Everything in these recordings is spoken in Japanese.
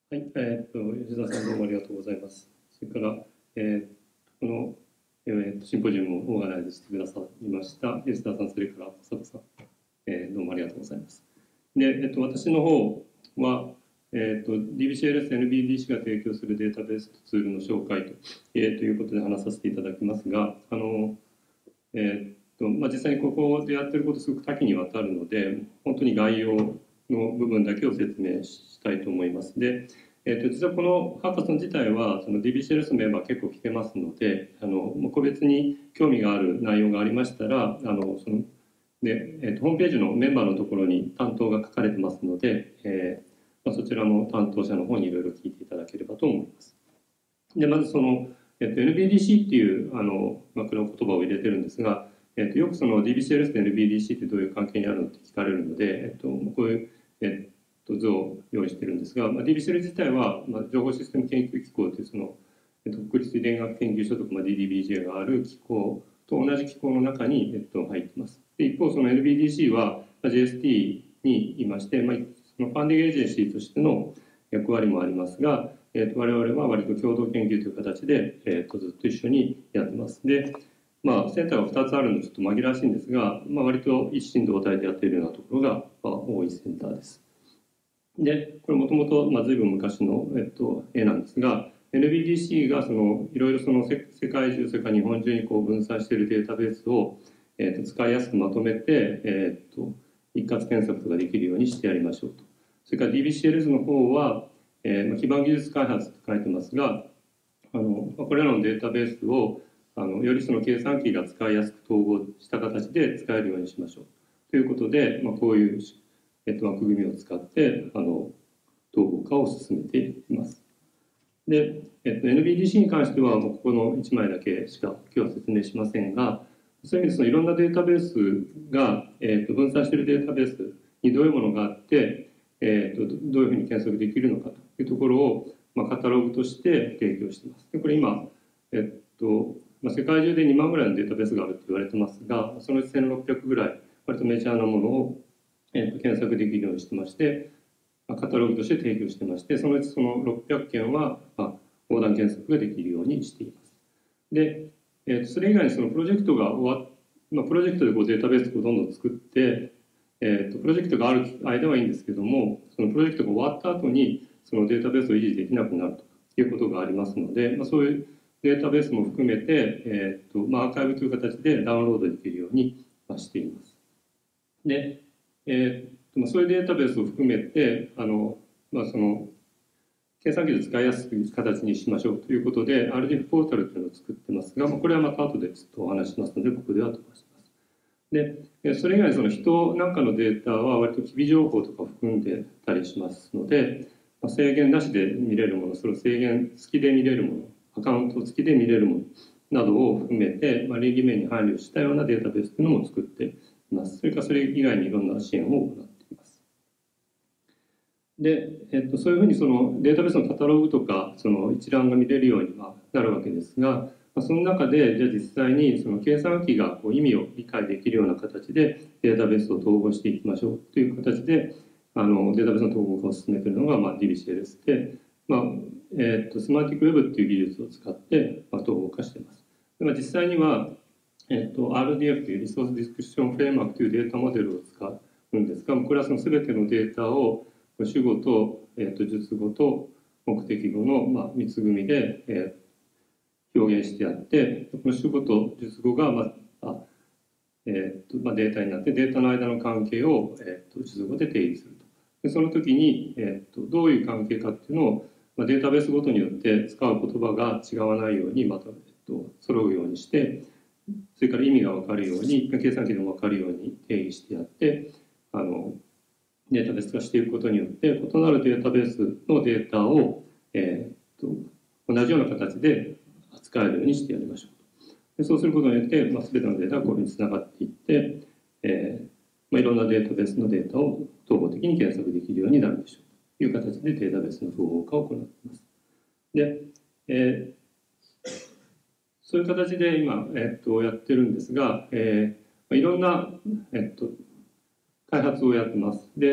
はい、吉田さんどうもありがとうございます。それから、この、シンポジウムをオーガナイズしてくださいました吉田さん、それから佐藤さん、どうもありがとうございます。で、私の方は、DBCLS NBDC が提供するデータベースとツールの紹介ということで話させていただきますが、実際にここでやってることすごく多岐にわたるので、本当に概要の部分だけを説明したいと思います。で、実はこのハッカソン自体はその DBCLS のメンバー結構来てますので、個別に興味がある内容がありましたら、そので、ホームページのメンバーのところに担当が書かれてますので、そちらの担当者の方にいろいろ聞いていただければと思います。で、まずその、NBDC っていうこの言葉を入れてるんですが、よくその DBCLS と NBDC ってどういう関係にあるのって聞かれるので、こういう、図を用意してるんですが、DBCLS 自体は、情報システム研究機構というその、国立遺伝学研究所とか、DDBJ がある機構と同じ機構の中に、入っています。で一方その NBDC は JST にいまして、そのファンディングエージェンシーとしての役割もありますが、我々は割と共同研究という形で、ずっと一緒にやってます。で、センターが2つあるのでちょっと紛らわしいんですが、割と一心同体でやっているようなところが、多いセンターです。で、これもともと随分昔の、絵なんですが、NBDC がそのいろいろその世界中、それから日本中にこう分散しているデータベースを、使いやすくまとめて、一括検索ができるようにしてやりましょうと。それから DBCLS の方は、基盤技術開発と書いてますが、これらのデータベースをよりその計算機が使いやすく統合した形で使えるようにしましょうということで、こういう枠組みを使って統合化を進めています。で、NBDC に関してはもうここの1枚だけしか今日は説明しませんが、そういう意味でそのいろんなデータベースが、分散しているデータベースにどういうものがあって、どういうふうに検索できるのかというところを、カタログとして提供しています。でこれ今、世界中で2万ぐらいのデータベースがあると言われてますが、そのうち1600ぐらい割とメジャーなものを、検索できるようにしてまして、カタログとして提供してまして、そのうちその600件は、横断検索ができるようにしています。で、それ以外にそのプロジェクトが終わっプロジェクトでこうデータベースをどんどん作って、プロジェクトがある間はいいんですけども、そのプロジェクトが終わった後にそのデータベースを維持できなくなるということがありますので、そういうデータベースも含めて、アーカイブという形でダウンロードできるようにしています。で、そういうデータベースを含めてその計算機で使いやすい形にしましょうということで RDF ポータルというのを作ってますが、これはまた後でちょっとお話ししますのでここでは飛ばします。でそれ以外にその人なんかのデータは割と機微情報とかを含んでたりしますので、制限なしで見れるもの、それを制限付きで見れるもの、アカウント付きで見れるものなどを含めて、倫理面に配慮したようなデータベースというのも作っています。それからそれ以外にいろんな支援を行っています。で、そういうふうにそのデータベースのカタログとかその一覧が見れるようになるわけですが、その中でじゃあ実際にその計算機がこう意味を理解できるような形でデータベースを統合していきましょうという形でデータベースの統合化を進めているのが、DBCLS で、スマーティックウェブっていう技術を使って、統合化しています。で実際には、RDF というリソースディスクッションフレームワークというデータモデルを使うんですが、これはその全てのデータを主語と、述語と目的語の、3つ組で、表現してあって、この主語と述語が、データになってデータの間の関係を、述語で定義すると。でその時に、どういう関係かっていうのを、データベースごとによって使う言葉が違わないようにまた、揃うようにして、それから意味が分かるように計算機でも分かるように定義してやってデータベース化していくことによって異なるデータベースのデータを、同じような形で扱えるようにしてやりましょう。でそうすることによって、全てのデータがこういうふうにつながっていって、いろんなデータベースのデータを統合的に検索できるようになるでしょうという形でデータベースの統合化を行っています。で、そういう形で今、やってるんですが、いろんな、開発をやってます。で、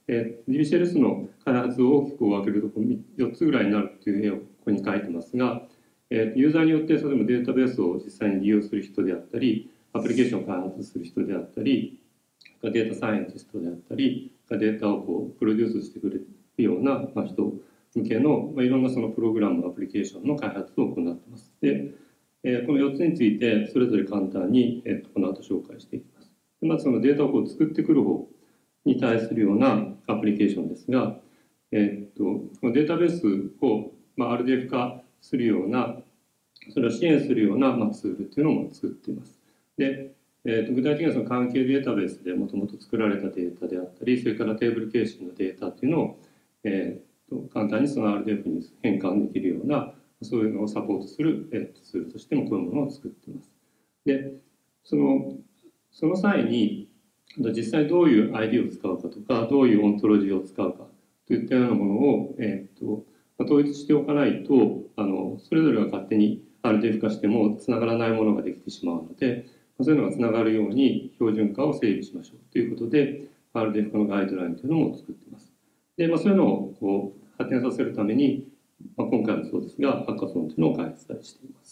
DBCLS の開発を大きく分けると4つぐらいになるという絵をここに描いてますが、ユーザーによって例えばデータベースを実際に利用する人であったり、アプリケーションを開発する人であったり、データサイエンティストであったり、データをプロデュースしてくれるような人向けのいろんなそのプログラム、アプリケーションの開発を行っています。で、この4つについてそれぞれ簡単にこの後紹介していきます。でまずそのデータを作ってくる方に対するようなアプリケーションですが、このデータベースをRDF 化するような、それを支援するようなツールというのも作っています。で、具体的にはその関係データベースでもともと作られたデータであったり、それからテーブル形式のデータというのを、簡単にその RDF に変換できるような、そういうのをサポートする、ツールとしてもこういうものを作っています。で、その際に実際どういう ID を使うかとか、どういうオントロジーを使うかといったようなものを、統一しておかないと、それぞれが勝手に RDF 化してもつながらないものができてしまうので、そういうのがつながるように標準化を整備しましょうということで、RDF 化のガイドラインというのも作っています。で、そういうのを発展させるために、今回もそうですが、ハッカソンというのを開発しています。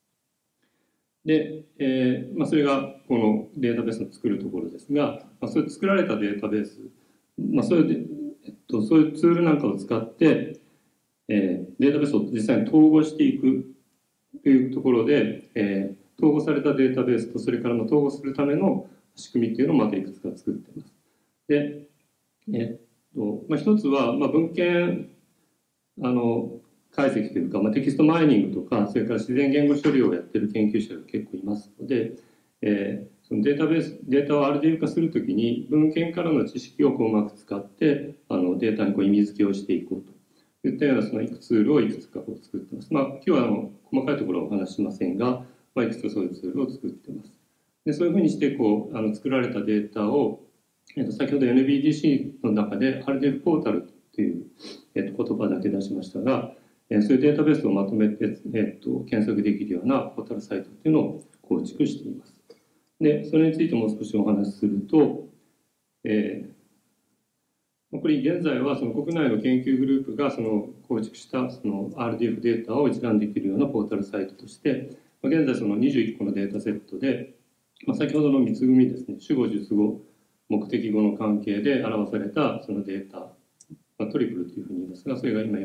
で、それがこのデータベースを作るところですが、そういう作られたデータベース、そういうツールなんかを使って、データベースを実際に統合していくというところで、統合されたデータベースとそれから統合するための仕組みというのをまたいくつか作っています。で、一つは、文献解析というか、テキストマイニングとか、それから自然言語処理をやっている研究者が結構いますので、そのデータをRDF 化するときに文献からの知識をうまく使ってデータに意味付けをしていこうといったようなそのツールをいくつか作っています。今日は細かいところはお話ししませんが、いくつかそういうツールを作っています。でそういうふうにして作られたデータを、先ほど NBDC の中で RDF ポータルという、言葉だけ出しましたが、そういうデータベースをまとめて、検索できるようなポータルサイトというのを構築しています。で、それについてもう少しお話しすると、これ現在はその国内の研究グループが構築したRDF データを一覧できるようなポータルサイトとして、現在21個のデータセットで、先ほどの3つ組ですね、主語、述語、目的語の関係で表されたそのデータ、トリプルというふうに言いますが、それが今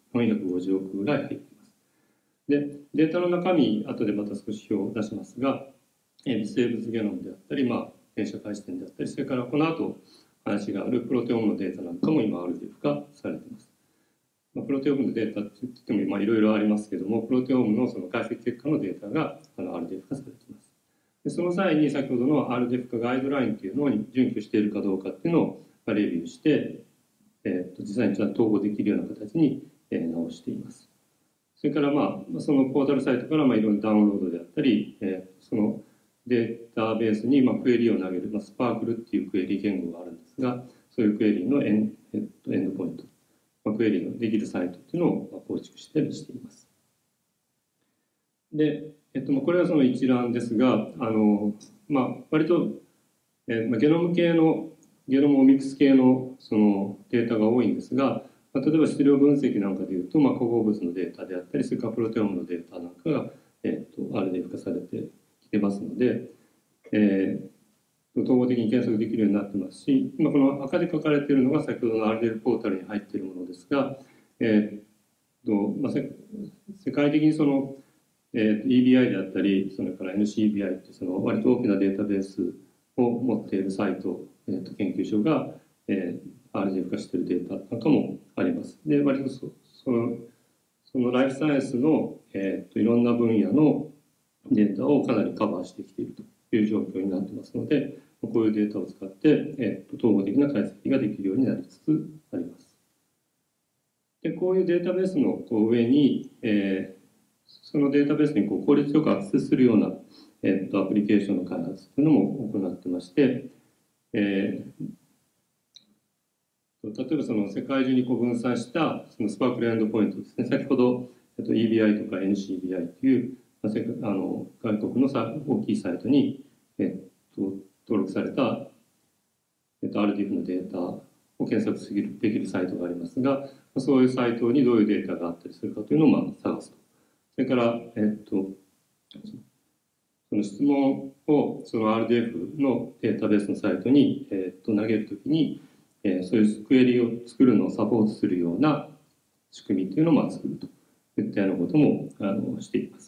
450億ぐらい入っています。で、データの中身、後でまた少し表を出しますが、微生物ゲノムであったり、転写回視点であったり、それからこの後話があるプロテオームのデータなんかも今 RDF 化されています。プロテオームのデータといってもいろいろありますけども、プロテオームのその解析結果のデータがRDF 化されています。でその際に先ほどの RDF 化ガイドラインというのに準拠しているかどうかっていうのをレビューして、実際にちゃんと統合できるような形に直しています。それからそのポータルサイトからいろんなダウンロードであったり、そのデータベースにクエリを投げる、スパークルっていうクエリ言語があるんですが、そういうクエリのエンドポイント、クエリのできるサイトっていうのを構築しています。で、これはその一覧ですが、割と、ゲノム系のゲノムオミクス系のそのデータが多いんですが、例えば質量分析なんかでいうと、化合物のデータであったり、それからプロテオームのデータなんかが、RDF 化されてきてますので、統合的に検索できるようになってますし、今この赤で書かれているのが先ほどの RDF ポータルに入っているものですが、世界的にその、EBI であったり、それから NCBI というその割と大きなデータベースを持っているサイト、研究所が、RDF 化しているデータなんかもあります。で、割とそのライフサイエンスの、いろんな分野のデータをかなりカバーしてきているという状況になってますので、こういうデータを使って、統合的な解析ができるようになりつつあります。で、こういうデータベースの上に、そのデータベースに効率よくアクセスするような、アプリケーションの開発というのも行ってまして、例えばその世界中に分散したそのスパークルエンドポイントですね、先ほど、EBI とか NCBI という外国の大きいサイトに、登録された、RDF のデータを検索できるサイトがありますが、そういうサイトにどういうデータがあったりするかというのを探すと。それから、その質問をその RDF のデータベースのサイトに、投げるときに、そういうクエリを作るのをサポートするような仕組みというのを作るといったようなこともしています。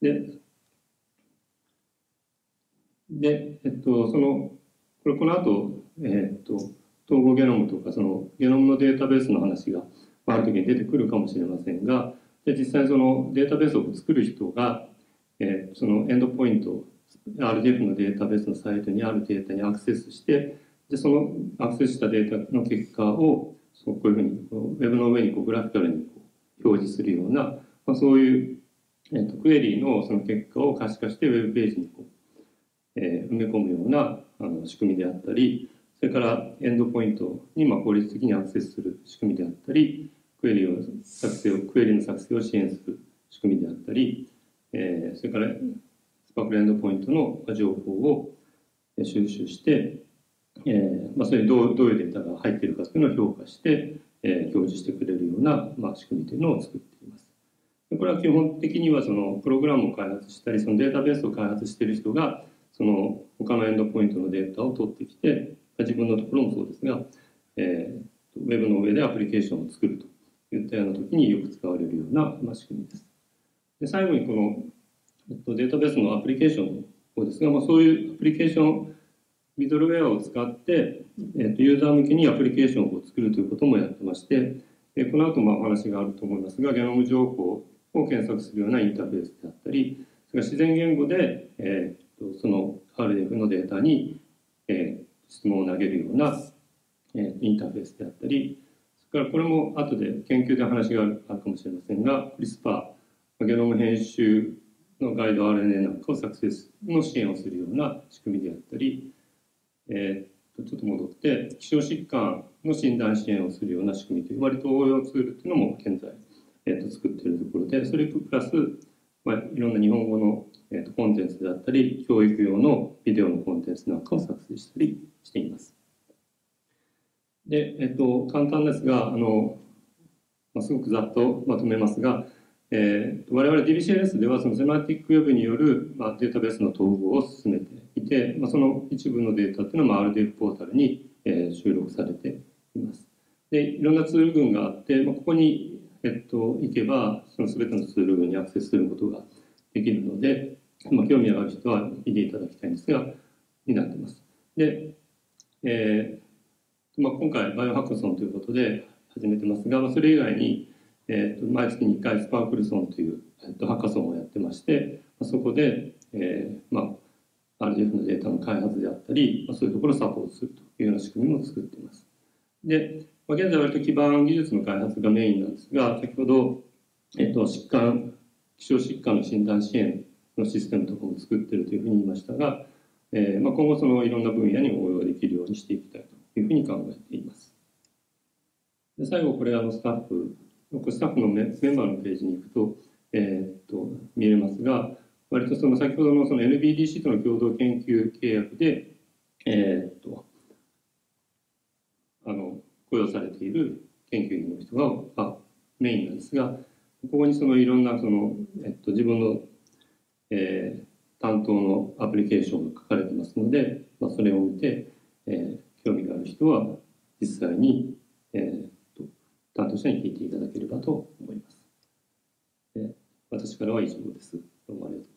この後、統合ゲノムとかそのゲノムのデータベースの話がある時に出てくるかもしれませんが、実際そのデータベースを作る人が、そのエンドポイント RDF のデータベースのサイトにあるデータにアクセスして、でそのアクセスしたデータの結果をこういうふうにウェブの上にグラフィカルに表示するような、そういう、クエリのその結果を可視化してウェブページに埋め込むような仕組みであったり、それからエンドポイントに効率的にアクセスする仕組みであったり、クエリの作成を支援する仕組みであったり、それからスパークルエンドポイントの情報を収集して、それにどういうデータが入っているかというのを評価して、表示してくれるような、仕組みというのを作っています。これは基本的にはそのプログラムを開発したり、そのデータベースを開発している人がその他のエンドポイントのデータを取ってきて、自分のところもそうですが、ウェブの上でアプリケーションを作るといったような時によく使われるような仕組みです。で最後にこのデータベースのアプリケーションをですが、そういうアプリケーションミドルウェアを使って、ユーザー向けにアプリケーションを作るということもやってまして、この後お話があると思いますが、ゲノム情報を検索するようなインターフェースであったり、それから自然言語で、その RDF のデータに、質問を投げるような、インターフェースであったり、それからこれも後で研究で話があるかもしれませんが、CRISPR、ゲノム編集のガイド RNA なんかを作成の支援をするような仕組みであったり、ちょっと戻って希少疾患の診断支援をするような仕組みという割と応用ツールというのも現在、作っているところで、それプラス、いろんな日本語の、コンテンツであったり教育用のビデオのコンテンツなんかを作成したりしています。で、簡単ですがすごくざっとまとめますが、我々 DBCLS ではそのセマティックウェブによる、データベースの統合を進めていて、その一部のデータというのは RDF ポータルに、収録されています。でいろんなツール群があって、ここに、行けばその全てのツール群にアクセスすることができるので、興味がある人は見ていただきたいんですが、になっています。で、今回バイオハッカソンということで始めてますが、それ以外に、毎月に1回スパークルソンという、ハッカソンをやってまして、そこで、RDF のデータの開発であったり、そういうところをサポートするというような仕組みも作っています。で、現在割と基盤技術の開発がメインなんですが、先ほど、希少疾患の診断支援のシステムとかも作っているというふうに言いましたが、今後そのいろんな分野に応用できるようにしていきたいというふうに考えています。で最後これスタッフのメンバーのページに行くと、見れますが、割とその先ほどのその NBDC との共同研究契約で、雇用されている研究員の人がメインなんですが、ここにそのいろんなその、自分の、担当のアプリケーションが書かれてますので、それを見て、興味がある人は実際に、担当者に聞いていただければと思います。私からは以上です。どうもありがとうございます。